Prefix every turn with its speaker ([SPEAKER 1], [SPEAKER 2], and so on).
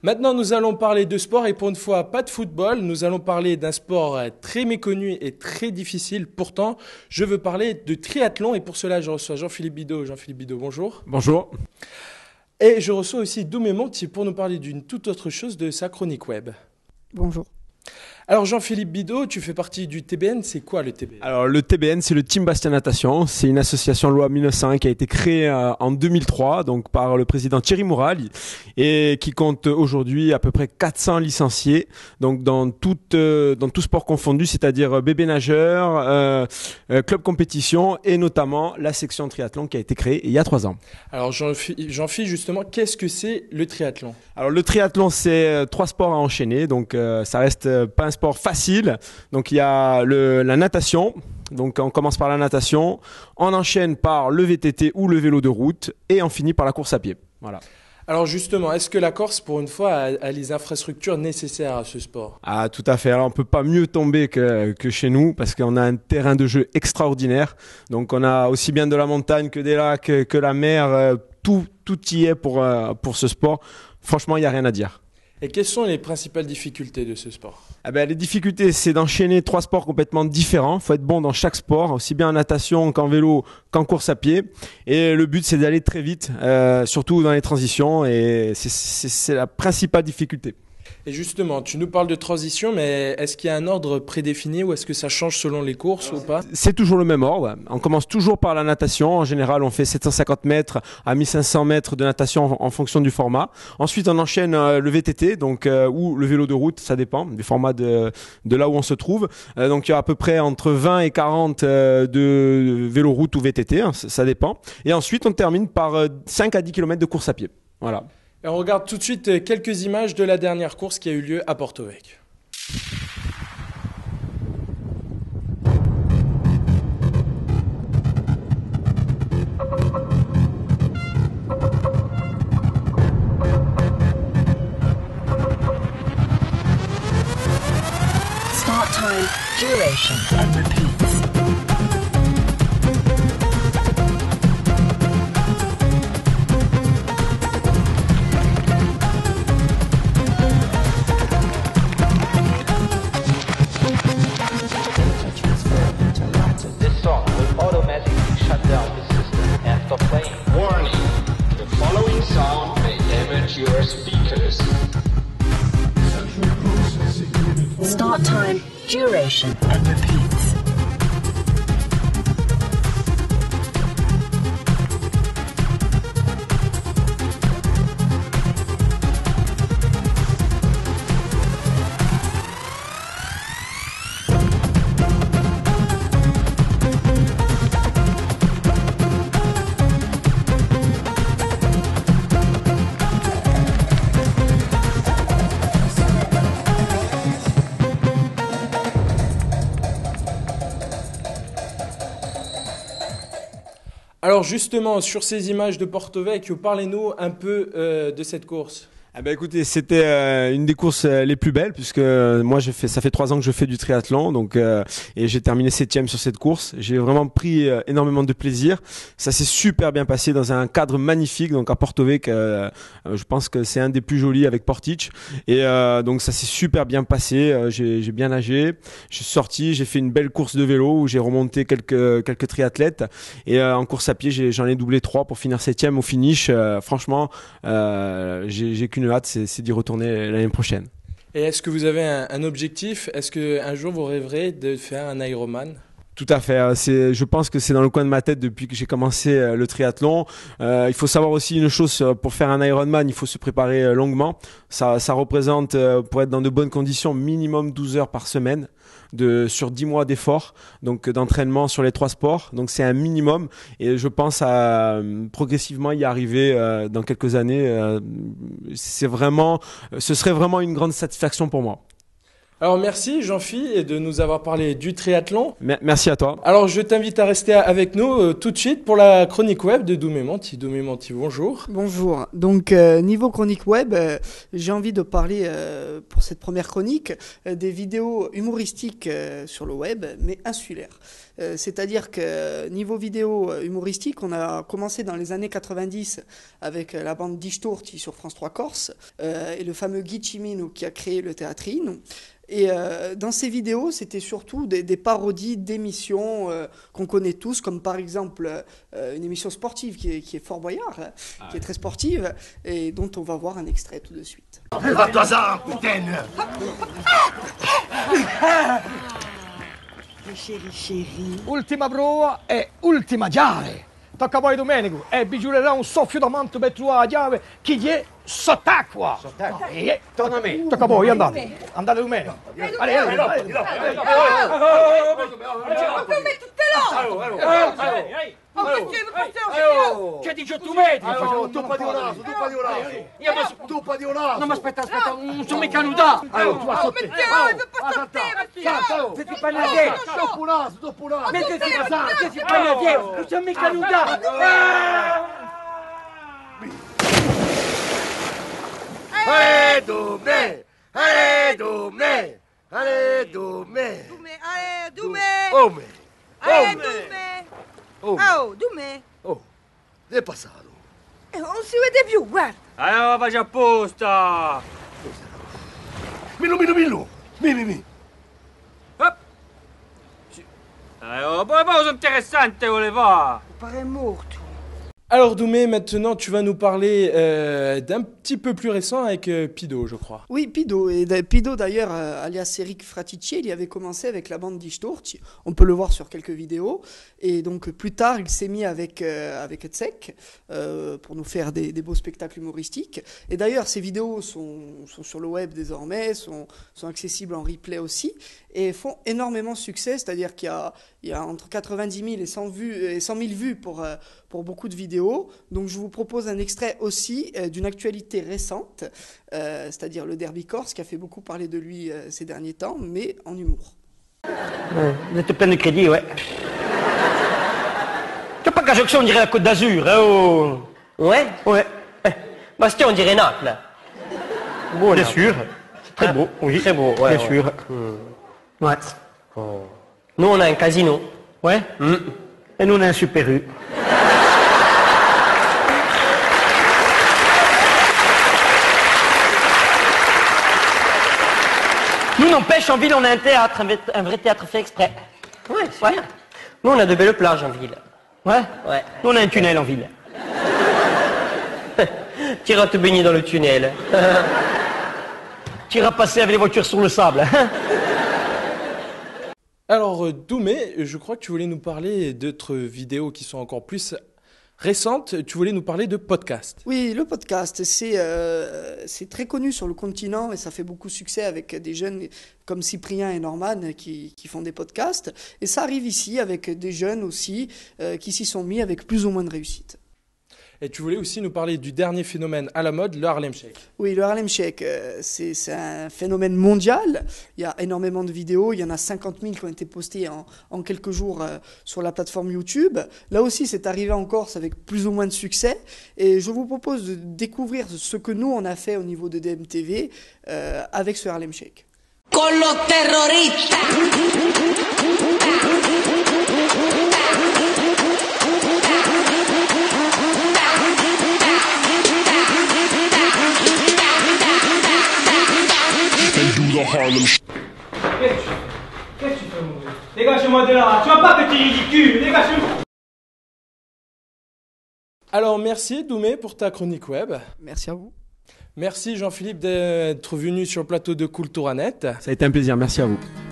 [SPEAKER 1] Maintenant, nous allons parler de sport et pour une fois, pas de football. Nous allons parler d'un sport très méconnu et très difficile. Pourtant, je veux parler de triathlon et pour cela, je reçois Jean-Philippe Bidot. Jean-Philippe Bidot, bonjour.
[SPEAKER 2] Bonjour.
[SPEAKER 1] Et je reçois aussi Doumé Monti pour nous parler d'une toute autre chose de sa chronique web.
[SPEAKER 3] Bonjour.
[SPEAKER 1] Alors Jean-Philippe Bidot, tu fais partie du TBN, c'est quoi le TBN?
[SPEAKER 2] Alors le TBN, c'est le Team Bastia Natation. C'est une association loi 1901 qui a été créée en 2003 donc par le président Thierry Moural et qui compte aujourd'hui à peu près 400 licenciés donc dans tout sport confondu, c'est-à-dire bébé nageur, club compétition et notamment la section triathlon qui a été créée il y a 3 ans.
[SPEAKER 1] Alors Jean-Philippe, justement, qu'est-ce que c'est le triathlon?
[SPEAKER 2] Alors le triathlon, c'est 3 sports à enchaîner, donc ça reste pas un sport facile. Donc il y a la natation, donc on commence par la natation, on enchaîne par le VTT ou le vélo de route et on finit par la course à pied. Voilà.
[SPEAKER 1] Alors justement, est-ce que la Corse, pour une fois, a les infrastructures nécessaires à ce sport?
[SPEAKER 2] Ah, tout à fait. Alors on peut pas mieux tomber que chez nous parce qu'on a un terrain de jeu extraordinaire. Donc on a aussi bien de la montagne que des lacs, que la mer, tout y est pour ce sport. Franchement, il n'y a rien à dire.
[SPEAKER 1] Et quelles sont les principales difficultés de ce sport?
[SPEAKER 2] Les difficultés, c'est d'enchaîner 3 sports complètement différents. Il faut être bon dans chaque sport, aussi bien en natation qu'en vélo qu'en course à pied. Et le but, c'est d'aller très vite, surtout dans les transitions. Et c'est la principale difficulté.
[SPEAKER 1] Et justement, tu nous parles de transition, mais est-ce qu'il y a un ordre prédéfini ou est-ce que ça change selon les courses ou pas?
[SPEAKER 2] C'est toujours le même ordre. On commence toujours par la natation. En général, on fait 750 mètres à 1500 mètres de natation en fonction du format. Ensuite, on enchaîne le VTT, donc ou le vélo de route, ça dépend du format de là où on se trouve. Donc il y a à peu près entre 20 et 40 de vélo route ou VTT, hein, ça dépend. Et ensuite, on termine par 5 à 10 km de course à pied. Voilà.
[SPEAKER 1] Et on regarde tout de suite quelques images de la dernière course qui a eu lieu à Porto Vecchio.
[SPEAKER 4] Start time, duration and repeats. Start time, duration and repeats.
[SPEAKER 1] Alors justement, sur ces images de Porto Vecchio, parlez-nous un peu de cette course.
[SPEAKER 2] Écoutez, c'était une des courses les plus belles puisque moi ça fait 3 ans que je fais du triathlon donc et j'ai terminé 7e sur cette course. J'ai vraiment pris énormément de plaisir. Ça s'est super bien passé dans un cadre magnifique donc à Porto Vecchio. Je pense que c'est un des plus jolis avec Portici et donc ça s'est super bien passé. J'ai bien nagé. Je suis sorti, j'ai fait une belle course de vélo où j'ai remonté quelques triathlètes et en course à pied j'en ai doublé 3 pour finir 7e au finish. Franchement, j'ai qu'une hâte, c'est d'y retourner l'année prochaine.
[SPEAKER 1] Et est-ce que vous avez un objectif? Est-ce qu'un jour vous rêverez de faire un Ironman?
[SPEAKER 2] Tout à fait. Je pense que c'est dans le coin de ma tête depuis que j'ai commencé le triathlon. Il faut savoir aussi une chose, pour faire un Ironman, il faut se préparer longuement. Ça représente, pour être dans de bonnes conditions, minimum 12 heures par semaine. Sur 10 mois d'efforts, donc d'entraînement sur les 3 sports. Donc c'est un minimum et je pense à progressivement y arriver dans quelques années. Ce serait vraiment une grande satisfaction pour moi.
[SPEAKER 1] Alors merci Jean-Philippe de nous avoir parlé du triathlon.
[SPEAKER 2] Merci à toi.
[SPEAKER 1] Alors je t'invite à rester avec nous tout de suite pour la chronique web de Doumé Menti. Doumé Menti, bonjour.
[SPEAKER 3] Bonjour. Donc niveau chronique web, j'ai envie de parler pour cette première chronique des vidéos humoristiques sur le web, mais insulaires. C'est-à-dire que niveau vidéo humoristique, on a commencé dans les années 90 avec la bande Die Sturti sur France 3 Corse et le fameux Guy Cimino qui a créé le Teatrino. Et dans ces vidéos, c'était surtout des parodies d'émissions qu'on connaît tous, comme par exemple une émission sportive qui est Fort Boyard, qui est très sportive, et dont on va voir un extrait tout de suite.
[SPEAKER 5] Va-toi-en, putain!
[SPEAKER 3] Chérie.
[SPEAKER 6] Ultima prova e ultima chiave. Tocca poi Domenico e vi giurerà un soffio da manto per trovare la chiave che gli è sott'acqua. Sott'acqua? Torna a me. Tocca poi, andate. Andate Domenico.
[SPEAKER 5] Che dice tu metri? Tuppa di un naso. Tuppa di un naso.
[SPEAKER 6] No, ma aspetta, non sono mica nuda.
[SPEAKER 5] Tu a sotto.
[SPEAKER 6] Ti parli a te.
[SPEAKER 5] Dopo un naso.
[SPEAKER 6] Mettiti a ti parli a te. Non sono mica nuda.
[SPEAKER 5] Allez, Doumé! Allez, Doumé! Allez, Doumé! Ome!
[SPEAKER 7] Oh, Doumé!
[SPEAKER 5] Oh, è passato.
[SPEAKER 7] Non si vede più, guarda!
[SPEAKER 6] Allora vai apposta.
[SPEAKER 5] Millu! Mi!
[SPEAKER 6] Poi cosa interessante voleva.
[SPEAKER 7] Pare morto.
[SPEAKER 1] Alors Doumé, maintenant tu vas nous parler d'un petit peu plus récent avec Pido, je crois.
[SPEAKER 3] Oui, Pido. Et Pido, d'ailleurs, alias Eric Fraticci, il y avait commencé avec la bande Die Sturti. On peut le voir sur quelques vidéos. Et donc, plus tard, il s'est mis avec Etsek pour nous faire des beaux spectacles humoristiques. Et d'ailleurs, ces vidéos sont sur le web désormais, sont accessibles en replay aussi, et font énormément de succès. C'est-à-dire qu'il y a entre 90 000 et 100 000 vues pour beaucoup de vidéos. Donc, je vous propose un extrait aussi d'une actualité récente, c'est-à-dire le derby corse qui a fait beaucoup parler de lui ces derniers temps, mais en humour.
[SPEAKER 6] Vous êtes plein de crédit, ouais. Tu pas qu'à on dirait la Côte d'Azur, hein, oh.
[SPEAKER 8] Ouais,
[SPEAKER 6] Ouais.
[SPEAKER 8] Bastia, on dirait Naples.
[SPEAKER 6] Bon, bien sûr. Très beau, oui.
[SPEAKER 8] Très beau, ouais.
[SPEAKER 6] Bien sûr. Ouais.
[SPEAKER 8] Nous, on a un casino.
[SPEAKER 6] Ouais. Et nous, on a un Super U.
[SPEAKER 8] Nous, n'empêche, en ville, on a un théâtre, un vrai théâtre fait exprès. Ouais, c'est Ouais. bien. Nous, on a de belles plages en ville.
[SPEAKER 6] Ouais.
[SPEAKER 8] Ouais.
[SPEAKER 6] Nous, on a un tunnel en ville.
[SPEAKER 8] Tu iras te baigner dans le tunnel.
[SPEAKER 6] Tu iras passer avec les voitures sur le sable.
[SPEAKER 1] Alors Doumé, je crois que tu voulais nous parler d'autres vidéos qui sont encore plus récentes. Tu voulais nous parler de podcast.
[SPEAKER 3] Oui, le podcast, c'est très connu sur le continent et ça fait beaucoup de succès avec des jeunes comme Cyprien et Norman qui font des podcasts. Et ça arrive ici avec des jeunes aussi qui s'y sont mis avec plus ou moins de réussite.
[SPEAKER 1] Et tu voulais aussi nous parler du dernier phénomène à la mode, le Harlem Shake.
[SPEAKER 3] Oui, le Harlem Shake, c'est un phénomène mondial. Il y a énormément de vidéos. Il y en a 50 000 qui ont été postées en quelques jours sur la plateforme YouTube. Là aussi, c'est arrivé en Corse avec plus ou moins de succès. Et je vous propose de découvrir ce que nous, on a fait au niveau de DMTV avec ce Harlem Shake.
[SPEAKER 9] Con los terroristas.
[SPEAKER 6] Qu'est-ce que tu fais, mon gars? Dégage-moi de là, tu vas pas petit ridicule, dégage-moi.
[SPEAKER 1] Alors merci Doumé pour ta chronique web.
[SPEAKER 3] Merci à vous.
[SPEAKER 1] Merci Jean-Philippe d'être venu sur le plateau de Culturanet.
[SPEAKER 2] Ça a été un plaisir, merci à vous.